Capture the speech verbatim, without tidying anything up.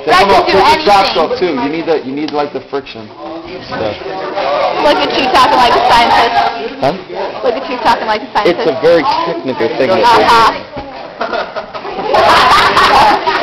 That come can up do to the top anything. though too. You need the you need like the friction stuff. Look at you talking like a scientist. Huh? Look at you talking like a scientist. It's a very technical thing that they do. Uh-huh.